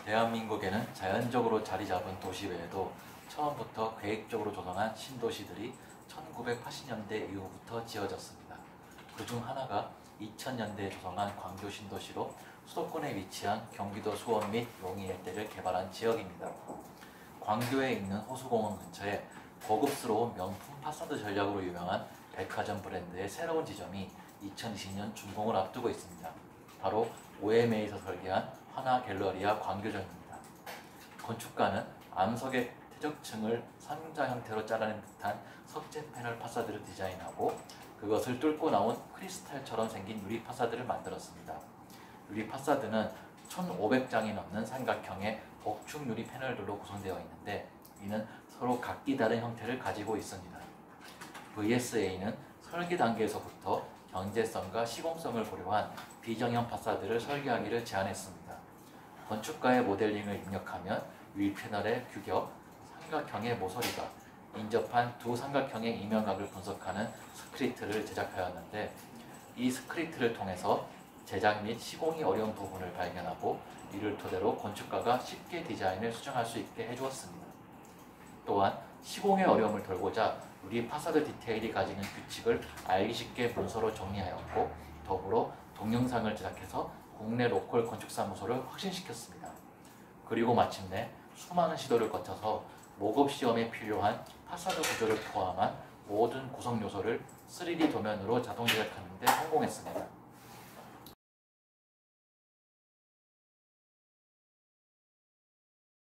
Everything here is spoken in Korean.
대한민국에는 자연적으로 자리 잡은 도시 외에도 처음부터 계획적으로 조성한 신도시들이 1980년대 이후부터 지어졌습니다. 그중 하나가 2000년대에 조성한 광교 신도시로 수도권에 위치한 경기도 수원 및 용인 일대를 개발한 지역입니다. 광교에 있는 호수공원 근처에 고급스러운 명품 파사드 전략으로 유명한 백화점 브랜드의 새로운 지점이 2020년 준공을 앞두고 있습니다. 바로 OMA에서 설계한 하나 갤러리아 광교점입니다. 건축가는 암석의 퇴적층을 상자 형태로 잘라낸 듯한 석재 패널 파사드를 디자인하고 그것을 뚫고 나온 크리스탈처럼 생긴 유리 파사드를 만들었습니다. 유리 파사드는 1500장이 넘는 삼각형의 복층 유리 패널들로 구성되어 있는데 이는 서로 각기 다른 형태를 가지고 있습니다. VSA는 설계 단계에서부터 경제성과 시공성을 고려한 비정형 파사드를 설계하기를 제안했습니다. 건축가의 모델링을 입력하면 위 패널의 규격, 삼각형의 모서리가, 인접한 두 삼각형의 이면각을 분석하는 스크립트를 제작하였는데 이 스크립트를 통해서 제작 및 시공이 어려운 부분을 발견하고 이를 토대로 건축가가 쉽게 디자인을 수정할 수 있게 해주었습니다. 또한 시공의 어려움을 덜고자 유리 파사드 디테일이 가지는 규칙을 알기 쉽게 문서로 정리하였고 더불어 동영상을 제작해서 국내 로컬 건축사무소를 확신시켰습니다. 그리고 마침내 수많은 시도를 거쳐서 모급시험에 필요한 파사드 구조를 포함한 모든 구성 요소를 3D 도면으로 자동 제작하는 데 성공했습니다.